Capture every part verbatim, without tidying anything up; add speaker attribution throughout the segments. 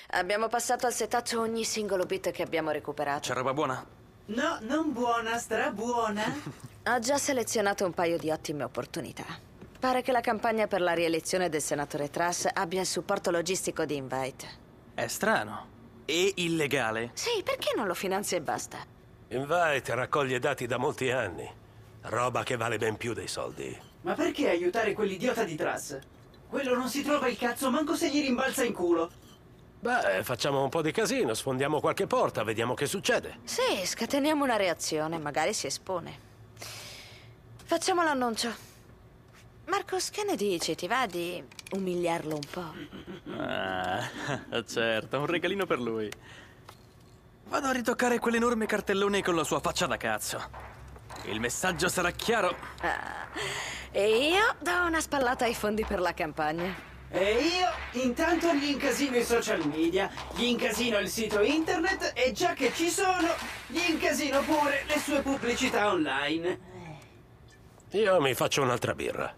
Speaker 1: Abbiamo passato al setaccio ogni singolo bit che abbiamo recuperato.
Speaker 2: C'è roba buona?
Speaker 3: No, non buona, strabuona.
Speaker 1: Ho già selezionato un paio di ottime opportunità. Pare che la campagna per la rielezione del senatore Truss abbia il supporto logistico di Invite.
Speaker 2: È strano. E illegale.
Speaker 1: Sì, perché non lo finanzia e basta?
Speaker 4: Invite raccoglie dati da molti anni. Roba che vale ben più dei soldi.
Speaker 3: Ma perché aiutare quell'idiota di Truss? Quello non si trova il cazzo manco se gli rimbalza in culo.
Speaker 4: Beh, facciamo un po' di casino, sfondiamo qualche porta, vediamo che succede.
Speaker 1: Sì, scateniamo una reazione, magari si espone. Facciamo l'annuncio. Marcos, che ne dici? Ti va di umiliarlo un po'?
Speaker 2: Ah, certo, un regalino per lui. Vado a ritoccare quell'enorme cartellone con la sua faccia da cazzo. Il messaggio sarà chiaro.
Speaker 1: Ah, e io do una spallata ai fondi per la campagna.
Speaker 3: E io intanto gli incasino i social media, gli incasino il sito internet e già che ci sono, gli incasino pure le sue pubblicità online.
Speaker 4: Io mi faccio un'altra birra.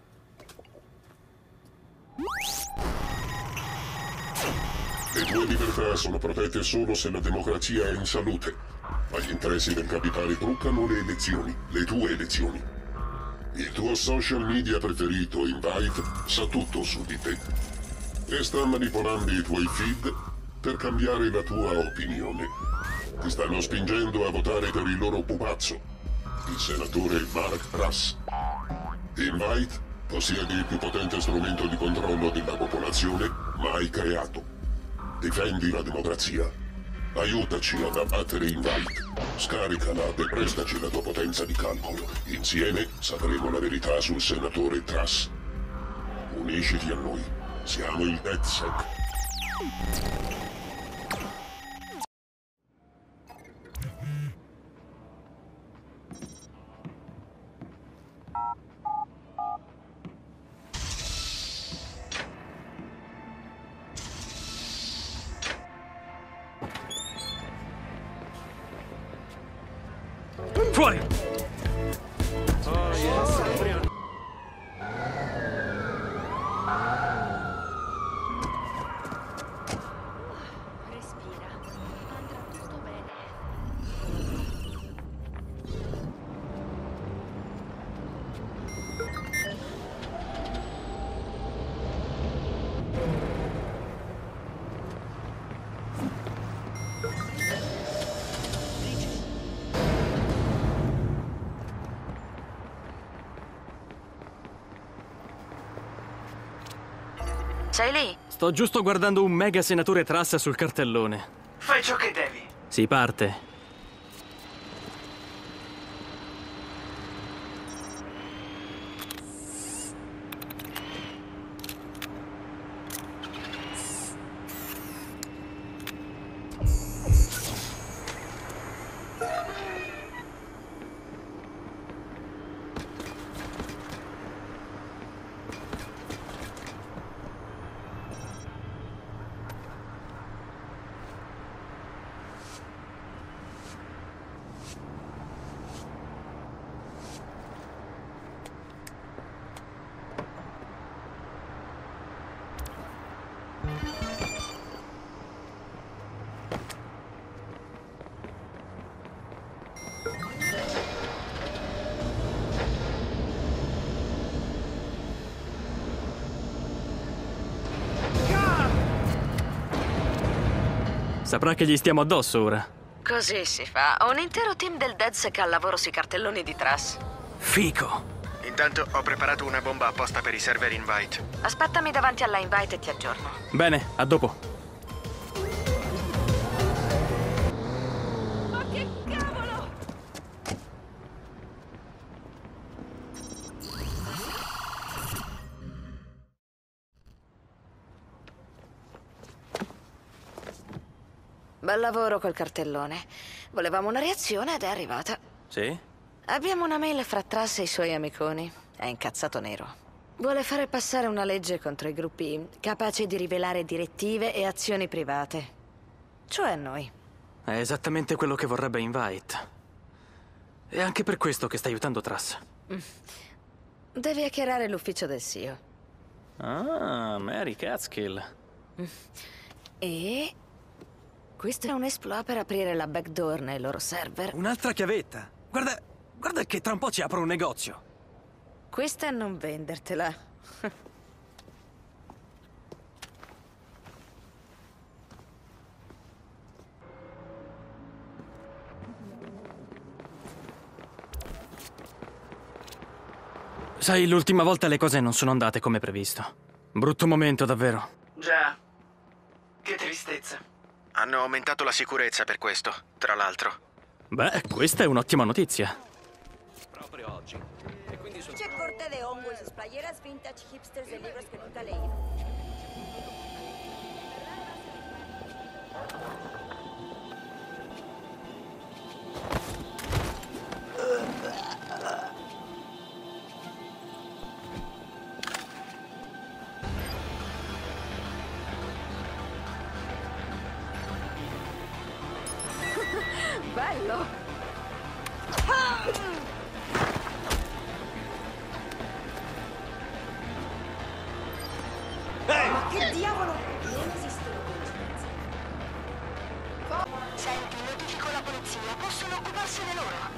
Speaker 5: Le tue libertà sono protette solo se la democrazia è in salute. Ma gli interessi del capitale truccano le elezioni, le tue elezioni. Il tuo social media preferito, Invite, sa tutto su di te. E sta manipolando i tuoi feed per cambiare la tua opinione. Ti stanno spingendo a votare per il loro pupazzo, il senatore Mark Truss. Invite possiede il più potente strumento di controllo della popolazione mai creato. Difendi la democrazia. Aiutaci ad abbattere Invite. Scaricala e prestaci la tua potenza di calcolo. Insieme sapremo la verità sul senatore Truss. Unisciti a noi. Siamo il DedSec.
Speaker 2: Fuori!
Speaker 1: Respira. Andrà tutto bene. Sei lì?
Speaker 2: Sto giusto guardando un mega senatore Truss sul cartellone.
Speaker 3: Fai ciò che devi.
Speaker 2: Si parte. Saprà che gli stiamo addosso ora.
Speaker 1: Così si fa. Ho un intero team del DedSec al lavoro sui cartelloni di Truss.
Speaker 2: Fico.
Speaker 6: Intanto ho preparato una bomba apposta per i server Invite.
Speaker 1: Aspettami davanti alla Invite e ti aggiorno.
Speaker 2: Bene, a dopo.
Speaker 1: Ma che cavolo! Bel lavoro col cartellone. Volevamo una reazione ed è arrivata.
Speaker 2: Sì?
Speaker 1: Abbiamo una mail fra Truss e i suoi amiconi. È incazzato nero. Vuole fare passare una legge contro i gruppi capaci di rivelare direttive e azioni private. Cioè noi.
Speaker 2: È esattamente quello che vorrebbe Invite. È anche per questo che sta aiutando Truss.
Speaker 1: Devi hackerare l'ufficio del C E O.
Speaker 2: Ah, Mary Catskill.
Speaker 1: E Questo è un exploit per aprire la backdoor nei loro server.
Speaker 2: Un'altra chiavetta. Guarda, guarda che tra un po' ci apro un negozio.
Speaker 1: Questa è non vendertela.
Speaker 2: Sai, l'ultima volta le cose non sono andate come previsto. Brutto momento, davvero.
Speaker 3: Già. Che tristezza.
Speaker 6: Hanno aumentato la sicurezza per questo, tra l'altro.
Speaker 2: Beh, questa è un'ottima notizia.
Speaker 4: Proprio oggi. E quindi sono...
Speaker 7: Che corte de hongo y sus playeras vintage hipsters de libros que nunca he leído.
Speaker 1: Bello!
Speaker 7: Ma che diavolo? Non esistono coincidenze.
Speaker 8: Senti, notifico la polizia. Possono occuparsene loro.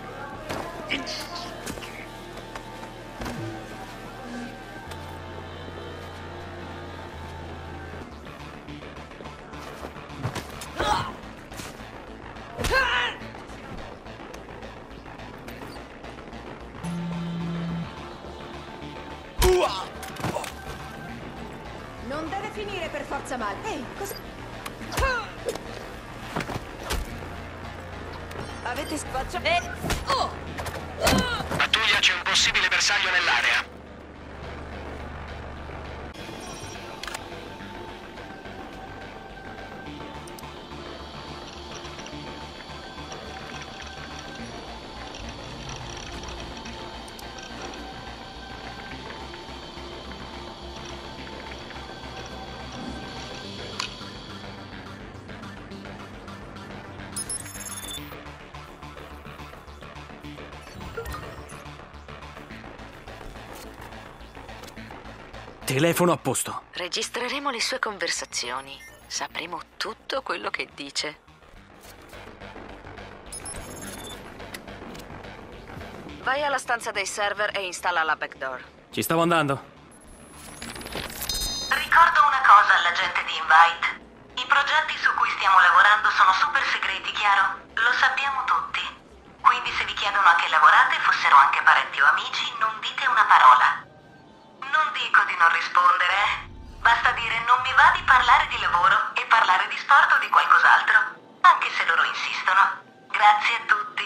Speaker 7: Non deve finire per forza male. Ehi, cosa...
Speaker 1: Avete spaccio... Eh! Oh!
Speaker 6: Pattuglia, c'è un possibile bersaglio nell'area.
Speaker 2: Telefono a posto.
Speaker 1: Registreremo le sue conversazioni. Sapremo tutto quello che dice. Vai alla stanza dei server e installa la backdoor.
Speaker 2: Ci stavo andando.
Speaker 8: Ricordo una cosa alla gente di Invite. I progetti su cui stiamo lavorando sono super segreti, chiaro? Lo sappiamo tutti. Quindi se vi chiedono a che lavorate, fossero anche parenti o amici, non dite una parola. Non dico di non rispondere, eh. Basta dire non mi va di parlare di lavoro e parlare di sport o di qualcos'altro, anche se loro insistono. Grazie a tutti.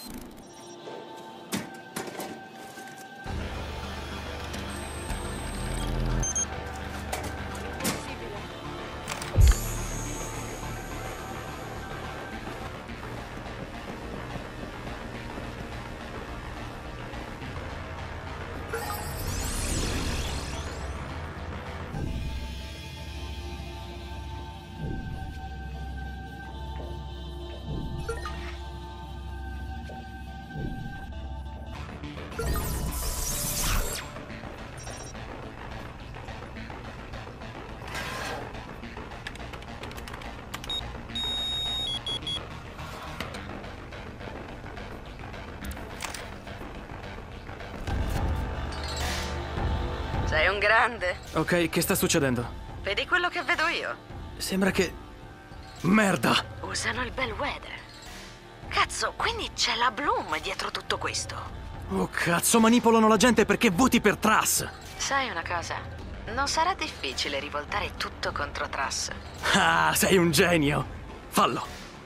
Speaker 1: Sei un grande.
Speaker 2: Ok, che sta succedendo?
Speaker 1: Vedi quello che vedo io?
Speaker 2: Sembra che... Merda!
Speaker 1: Usano il Bellwether. Cazzo, quindi c'è la Bloom dietro tutto questo.
Speaker 2: Oh cazzo, manipolano la gente perché voti per Truss.
Speaker 1: Sai una cosa? Non sarà difficile rivoltare tutto contro Truss.
Speaker 2: Ah, sei un genio. Fallo.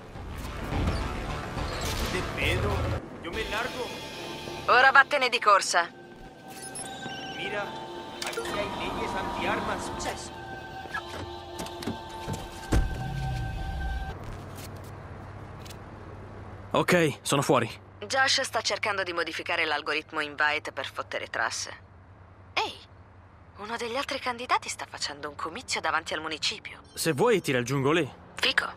Speaker 3: Te vedo. Io me largo.
Speaker 1: Ora vattene di corsa.
Speaker 3: Mira, aquí hay leyes antiarmas.
Speaker 7: Successo.
Speaker 2: Ok, sono fuori.
Speaker 1: Josh sta cercando di modificare l'algoritmo Invite per fottere Truss. Ehi, uno degli altri candidati sta facendo un comizio davanti al municipio.
Speaker 2: Se vuoi ti raggiungo lì.
Speaker 1: Fico.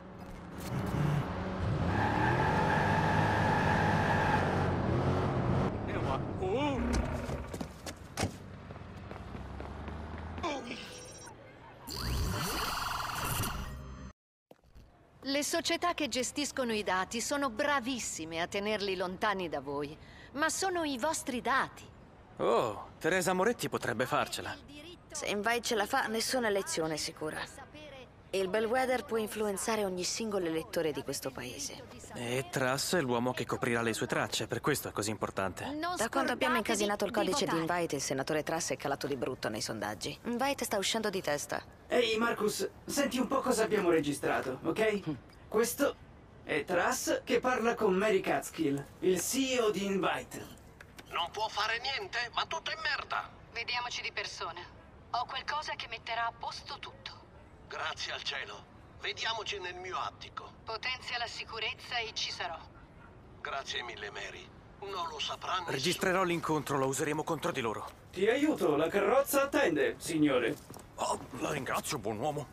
Speaker 9: Le società che gestiscono i dati sono bravissime a tenerli lontani da voi, ma sono i vostri dati.
Speaker 2: Oh, Teresa Moretti potrebbe farcela.
Speaker 1: Se Invite ce la fa, nessuna elezione è sicura. Il Bellwether può influenzare ogni singolo elettore di questo paese.
Speaker 2: E Truss è l'uomo che coprirà le sue tracce, per questo è così importante.
Speaker 1: Da quando abbiamo incasinato il codice di Invite, il senatore Truss è calato di brutto nei sondaggi. Invite sta uscendo di testa.
Speaker 3: Ehi, Marcus, senti un po' cosa abbiamo registrato, ok? Questo è Truss che parla con Mary Catskill, il C E O di Invite.
Speaker 10: Non può fare niente, ma tutto in merda.
Speaker 11: Vediamoci di persona. Ho qualcosa che metterà a posto tutto.
Speaker 10: Grazie al cielo. Vediamoci nel mio attico.
Speaker 11: Potenzia la sicurezza e ci sarò.
Speaker 10: Grazie mille, Mary. Non lo sapranno.
Speaker 2: Registrerò l'incontro, lo useremo contro di loro.
Speaker 3: Ti aiuto, la carrozza attende, signore.
Speaker 2: Oh, la ringrazio, buon uomo.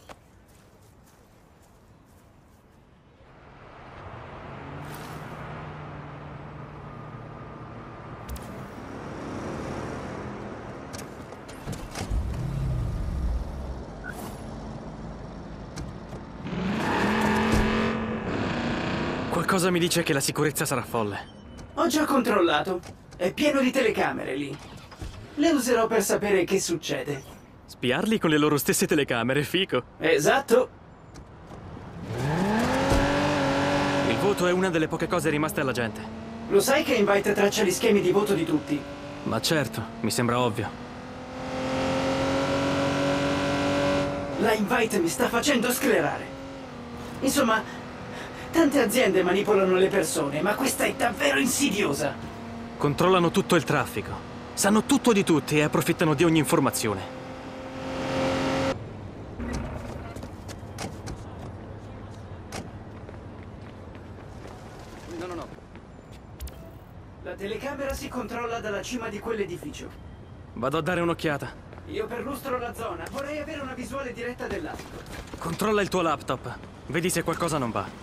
Speaker 2: Qualcosa mi dice che la sicurezza sarà folle.
Speaker 3: Ho già controllato. È pieno di telecamere lì. Le userò per sapere che succede.
Speaker 2: Spiarli con le loro stesse telecamere, fico.
Speaker 3: Esatto.
Speaker 2: Il voto è una delle poche cose rimaste alla gente.
Speaker 3: Lo sai che Invite traccia gli schemi di voto di tutti?
Speaker 2: Ma certo, mi sembra ovvio.
Speaker 3: La Invite mi sta facendo sclerare. Insomma, tante aziende manipolano le persone, ma questa è davvero insidiosa.
Speaker 2: Controllano tutto il traffico. Sanno tutto di tutti e approfittano di ogni informazione.
Speaker 3: No, no, no. La telecamera si controlla dalla cima di quell'edificio.
Speaker 2: Vado a dare un'occhiata.
Speaker 3: Io perlustro la zona. Vorrei avere una visuale diretta dell'attico.
Speaker 2: Controlla il tuo laptop. Vedi se qualcosa non va.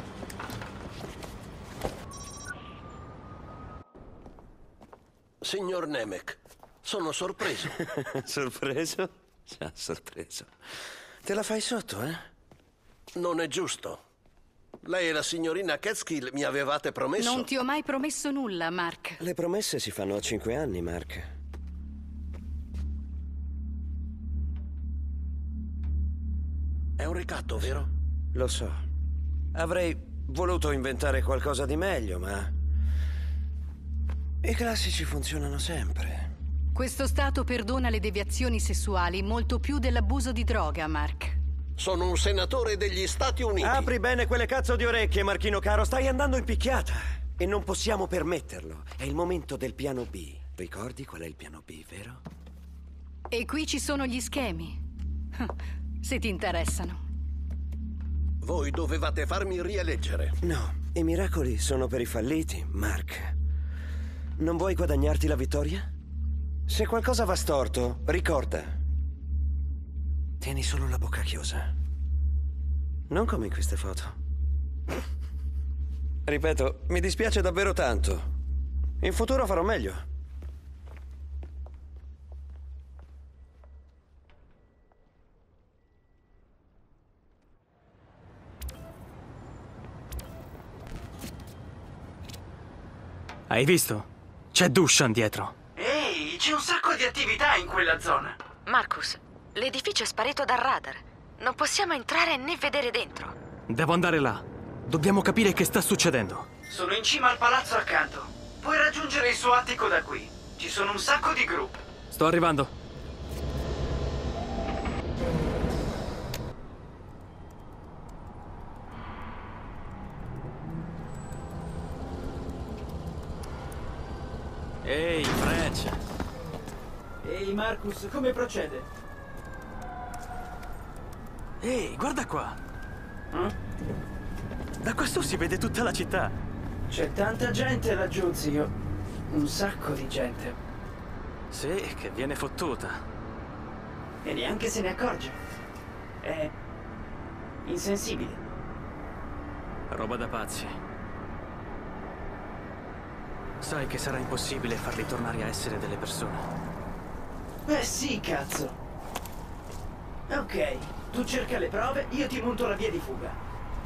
Speaker 10: Signor Nemec, sono sorpreso.
Speaker 12: Sorpreso? Già, sorpreso. Te la fai sotto, eh?
Speaker 10: Non è giusto. Lei e la signorina Catskill mi avevate promesso...
Speaker 11: Non ti ho mai promesso nulla, Mark.
Speaker 12: Le promesse si fanno a cinque anni, Mark.
Speaker 10: È un ricatto, vero?
Speaker 12: Lo so. Avrei voluto inventare qualcosa di meglio, ma... i classici funzionano sempre.
Speaker 11: Questo stato perdona le deviazioni sessuali molto più dell'abuso di droga, Mark.
Speaker 10: Sono un senatore degli Stati Uniti.
Speaker 12: Apri bene quelle cazzo di orecchie, Marchino caro. Stai andando in picchiata. E non possiamo permetterlo. È il momento del piano B. Ricordi qual è il piano B, vero?
Speaker 11: E qui ci sono gli schemi. Se ti interessano.
Speaker 10: Voi dovevate farmi rieleggere.
Speaker 12: No, i miracoli sono per i falliti, Mark. Non vuoi guadagnarti la vittoria? Se qualcosa va storto, ricorda. Tieni solo la bocca chiusa. Non come in queste foto. Ripeto, mi dispiace davvero tanto. In futuro farò meglio.
Speaker 2: Hai visto? C'è Dushan dietro.
Speaker 3: Ehi, c'è un sacco di attività in quella zona.
Speaker 1: Marcus, l'edificio è sparito dal radar. Non possiamo entrare né vedere dentro.
Speaker 2: Devo andare là. Dobbiamo capire che sta succedendo.
Speaker 3: Sono in cima al palazzo accanto. Puoi raggiungere il suo attico da qui. Ci sono un sacco di gru.
Speaker 2: Sto arrivando. Ehi, Freccia.
Speaker 3: Ehi, Marcus, come procede?
Speaker 2: Ehi, guarda qua.
Speaker 3: Eh?
Speaker 2: Da questo si vede tutta la città.
Speaker 3: C'è tanta gente laggiù, zio. Un sacco di gente.
Speaker 2: Sì, che viene fottuta.
Speaker 3: E neanche se ne accorge. È insensibile.
Speaker 2: Roba da pazzi. Sai che sarà impossibile farli tornare a essere delle persone.
Speaker 3: Eh sì, cazzo. Ok, tu cerca le prove, io ti monto la via di fuga.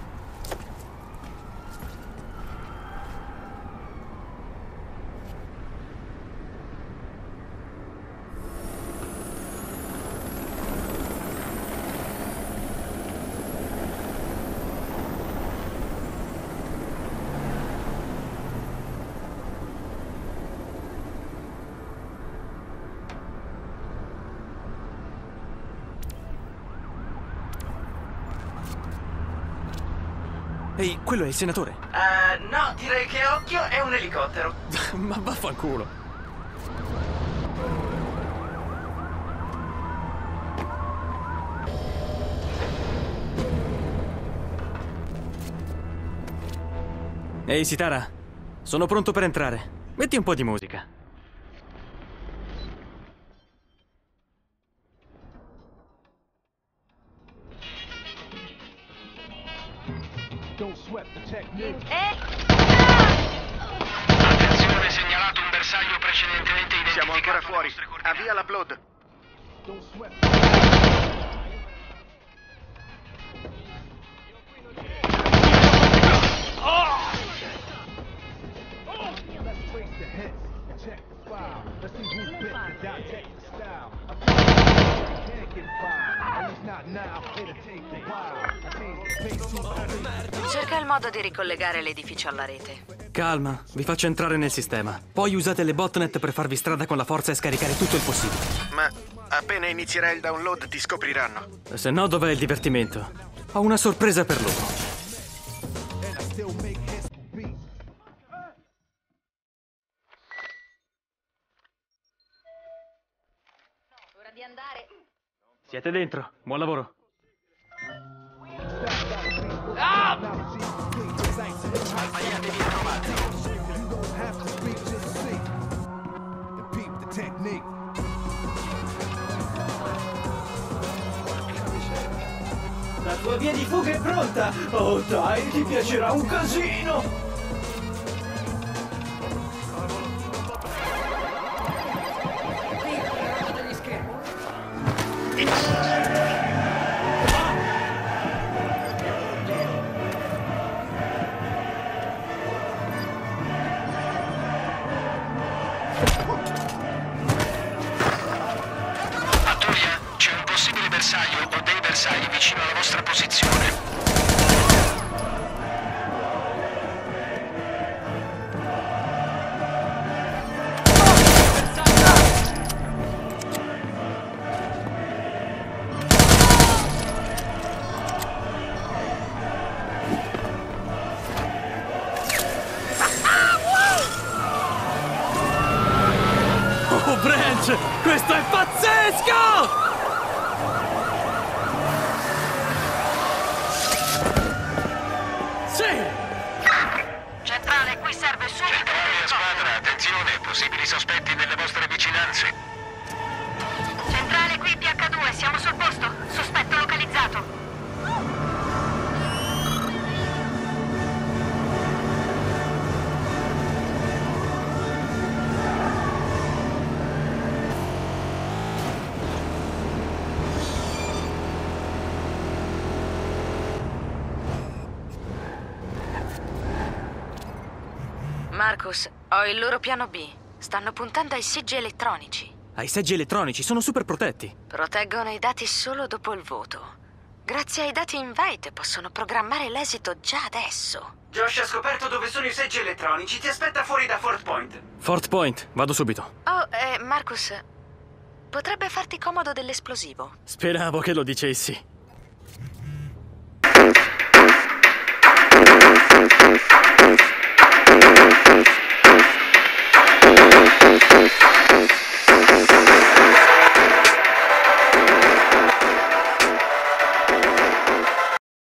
Speaker 2: Ehi, quello è il senatore.
Speaker 3: Uh, no, direi che occhio è un elicottero.
Speaker 2: Ma vaffanculo. Ehi, Sitara. Sono pronto per entrare. Metti un po' di musica.
Speaker 6: Attenzione, segnalato un bersaglio precedentemente identificato. Siamo ancora fuori. Avvia l'upload.
Speaker 1: Cerca il modo di ricollegare l'edificio alla rete.
Speaker 2: Calma, vi faccio entrare nel sistema. Poi usate le botnet per farvi strada con la forza e scaricare tutto il possibile.
Speaker 6: Ma appena inizierà il download ti scopriranno.
Speaker 2: Se no, dov'è il divertimento? Ho una sorpresa per loro.
Speaker 7: Ora di andare.
Speaker 2: Siete dentro, buon lavoro.
Speaker 6: Sbagliatevi a trovate.
Speaker 3: La tua via di fuga è pronta! Oh dai, ti piacerà un casino!
Speaker 6: Pattuglia, c'è un possibile bersaglio o dei bersagli vicino alla vostra posizione.
Speaker 2: Oh, Branch! Questo è pazzesco! Sì!
Speaker 8: Centrale, qui serve subito.
Speaker 6: Centrale a squadra, attenzione, possibili sospetti nelle vostre vicinanze.
Speaker 8: Centrale, qui P H due, siamo sul posto. Sospetto localizzato.
Speaker 1: Marcus, ho il loro piano B. Stanno puntando ai seggi elettronici.
Speaker 2: Ai seggi elettronici, sono super protetti.
Speaker 1: Proteggono i dati solo dopo il voto. Grazie ai dati Invite possono programmare l'esito già adesso.
Speaker 3: Josh ha scoperto dove sono i seggi elettronici. Ti aspetta fuori da Fort Point.
Speaker 2: Fort Point, vado subito.
Speaker 1: Oh, eh, Marcus, potrebbe farti comodo dell'esplosivo.
Speaker 2: Speravo che lo dicessi.